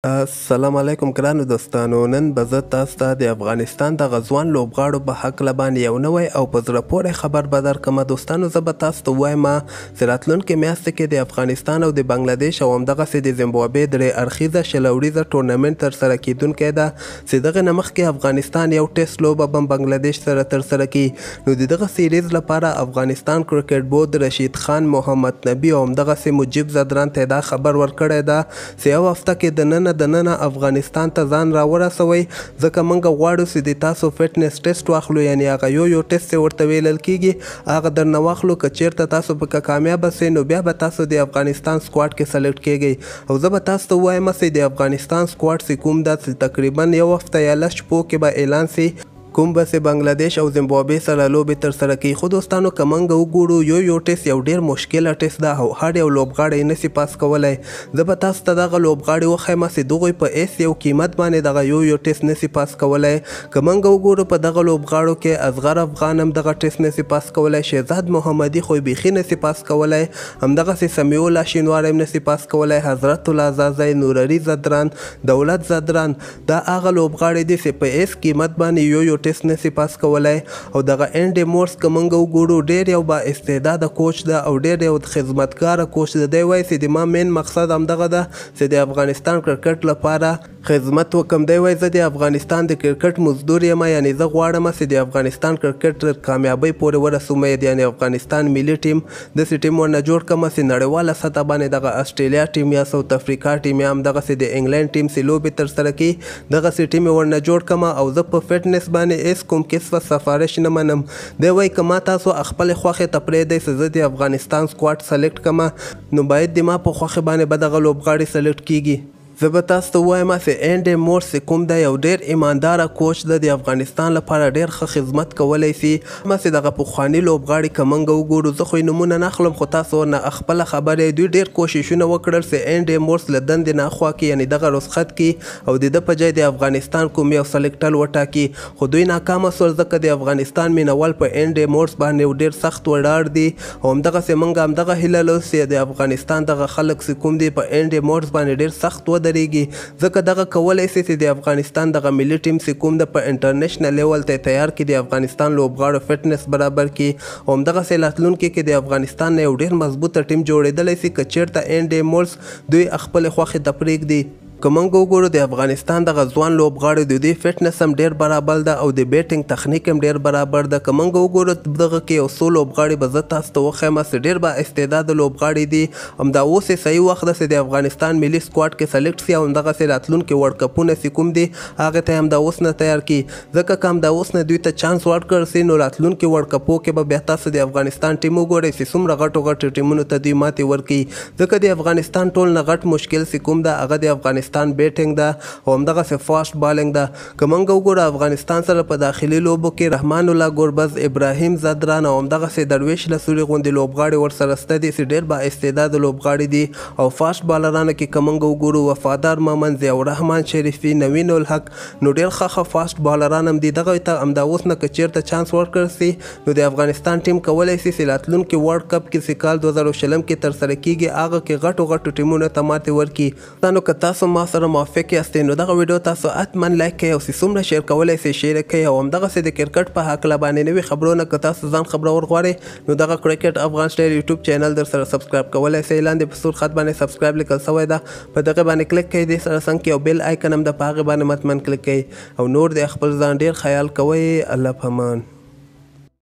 السلام علیکم ګرانو دوستانو. نن به زه تاسو ته د افغانستان د غزوان لوبغاړو په هکله باندې یو نوی او په زړه پورې خبر به درکړم. دوستانو زه به تاسو ته ووایم چې راتلونکې میاشت کې د افغانستان او د بنګلادیش او همدغسې د زیمبابوې درې اړخیزه شل اوړیزه ټورنمنټ ترسره کیدونکی ده چې دغې نه مخکې افغانستان یو ټیسټ لوبه به بنګلادیش سره ترسره کړي. نو د دغه سیریز لپاره افغانستان کرکټ بورډ رشید خان، محمد نبي او همدغسې مجیب زدران ته دا خبر ورکړی ده چې یو هفته کې دننه افغانستان ته ځان راورسوئ، ځکه موږ غواړو چې د تاسو فټنس ټیسټ واخلو، یعنې هغه یو ټیسټ چې ورته ویلل کیږي هغه درنه واخلو. که چیرته تاسو پکې کامیابه سئ نو بیا به تاسو د افغانستان سکواډ کې سلیکټ کیږئ. او زه به تاسو ته ووایم چې د افغانستان سکواډ چې کوم ده چې تقریبا یو هفته یا لس شپو کې به اعلان سي کوم به چې بنګلادیش او زیمبابوې سره لوبې ترسره کوي. خو دوستانو که موږ وګورو یو ټیسټ یو ډېر مشکله ټیسټ ده او هر یو لوبغاړی یې نسي پاس کولی. زه به تاسو ته دغه لوبغاړي وښیم چې دغوی په هیڅ یو قیمت باندې دغه یو ټیسټ نسي پاس کولی. که موږ وګورو په دغه لوبغاړو کې اصغر افغان هم دغه ټیسټ نسي پاس کولی، شهزاد محمدي خو یې بیخي نسي پاس کولی، همدغسې سمیع الله شینواری هم نسي پاس کولی، حضرت الله زازی، نورعلي زدران، دولت زدران، دا هغه لوبغاړي دي چې په هیڅ قیمت باندې یو ټیسټ نسي پاس کولی. او دغه اینډي مورس که موږ وګورو ډېر یو با استعداده کوچ ده او ډېر یو خدمتګاره کوچ ده. دی وایي چې د ما مین مقصد همدغه ده چې د افغانستان کرکټ لپاره خدمت وکم. دی وایي زه د افغانستان د کرکټ مزدور یم، یعنې زه غواړم چې د افغانستان کرکټ تر کامیابۍ پورې ورسوم، یعنې افغانستان ملي ټیم داسې ټیم ورنه جوړ کړم چې نړیواله سطح باندې دغه اسټرالیا ټیم یا ساوت افریقا ټیم یا همدغسې د انګلینډ ټیم چې لوبې ترسره کړي دغسې ټیم یې ورنه جوړ کړم. او زه په فټنس باندې هېڅ کوم قسمه سفارش نه منم. دی وایي که ما تاسو خپلې خوښې ته پرېږدئ چې زه د افغانستان سکواډ سلیکټ کړم نو باید د ما په خوښې باندې به دغه لوبغاړي سلیکټ کیږي. زه به تاسو ته ووایم چې اینډي مورس چې کوم دی یو ډېر ایمانداره کوچ ده، د افغانستان لپاره ډېر ښه خدمت کولی سي. چې دغه پخواني لوبغاړي که موږ وګورو زه خو یې نومونه نه اخلم خو تاسو ورنه خپله خبره یې دوی ډېر کوششونه وکړل چې اینډي مورس له دندې نه اخوا کړي، یعنې دغه رخصت کړي او د ده په ځای د افغانستان کوم یو سلیکټر وټاکي. خو دوی ناکامه سول ځکه د افغانستان مینوال په اینډي مورس باندې ډېر سخت ولاړ دي. او همدغسې موږ همدغه هیله لرو چې د افغانستان دغه خلک چې کوم دي په اینډي مورس باندې ډېر سخت ودرېږي، ځکه دغه کولی سي چې د افغانستان دغه ملي ټیم چې کوم د په انټرنیشنل لیول ته تیار کړي، د افغانستان لوبغاړو فټنس برابر کړي او همدغسې راتلونکي کې د افغانستان نه یو ډېر مضبوطه ټیم جوړېدلی سي که چېرته اینډي مورس دوی خپلې خوښې ته پرېږدي. که موږ وګورو د افغانستان دغه ځوان لوبغاړي د دوی فټنس هم ډېر برابر ده او د بیټینګ تخنیک هم ډېر برابر ده. که موږ وګورو دغه کې یو څو لوبغاړي به زه تاسو ته وښیم چې ډېر با استعداده لوبغاړي دي. همدا اوس یې صحیح وخت ده چې د افغانستان ملي سکواډ کې سلیکټ سي او همدغسې راتلونکي ورلډ کپونه چې کوم دي هغې ته یې همدا اوس نه تیار کړي، ځکه که همدا اوس نه دوی ته چانس ورکړل سي نو راتلونکي ورلډ کپو کې به بیا تاسو د افغانستان ټیم وګورئ چې څومره غټو ټیمونو ته دوی ماتې ورکوي، ځکه د افغانستان ټول نه غټ مشکل چې کوم ده هغه د افغانستان بیټینګ ده او همدغسې فاسټ بالینګ ده. که موږ وګورو افغانستان سره په داخلي لوبو کې رحمان الله ګربز، ابراهیم زدران او همدغسې درویش لسوري غوندې لوبغاړي ورسره شته دي چې ډېر با استعداده لوبغاړي دي. او فاسټ بالرانو کې که موږ وګورو وفادار مامن، ضیاءالرحمن شریفي، نوین الحق، نو ډېر ښه فاسټ بالران هم دي. دغه ته همدا اوس نه که چېرته چانس ورکړل سي نو د افغانستان ټیم کولی سي چې راتلونکي ورلډ کپ کې چې کال 2020 کې ترسره کیږي هغه کې غټو ټیمونو ته ماتې ورکړي. نو که تاسو ما سره موافق یاستئ نو دغه ویډیو تاسو حتما لایک کړئ او چې څومره شیر کولی سئ شیر یې کړئ. او همدغسې د کرکټ په هکله باندې نوي خبرونه که تاسو ځان خبرور غواړئ نو دغه کرکټ افغان سټایل یوټیوب چینل در سره سبسکرایب کولی سئ. لاندې په سور خط باندې سبسکرایب لیکل سوی ده، په دغه باندې کلیک کړئ. دې سره څنګ کې یو بیل آیکن هم ده، په هغې باندې مطمئن کلیک کړئ. او نور د خپل ځان ډېر خیال کوئ. الله پامان.